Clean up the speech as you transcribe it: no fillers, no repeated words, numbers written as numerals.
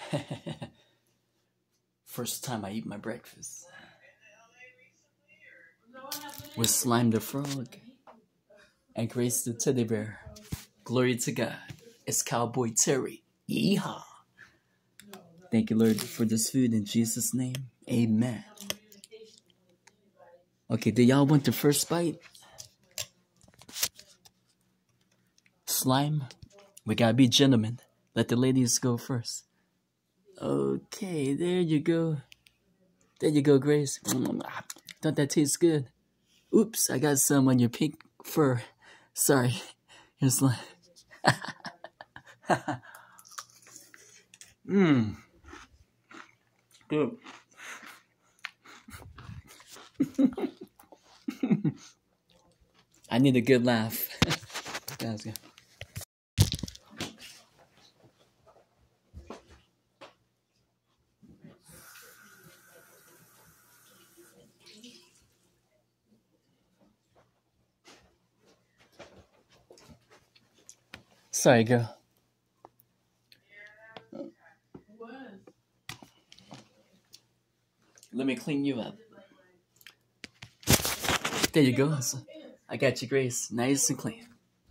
First time I eat my breakfast. With Slime the Frog and Grace the Teddy Bear. Glory to God. It's Cowboy Terry. Yeehaw. Thank you, Lord, for this food in Jesus' name. Amen. Okay, do y'all want the first bite? Slime, we gotta be gentlemen. Let the ladies go first. Okay, there you go. There you go, Grace. Don't that taste good? Oops, I got some on your pink fur. Sorry. Here's Slime. Mmm. Good. I need a good laugh. That's good. Sorry, girl. Let me clean you up. There you go. I got you, Grace. Nice and clean.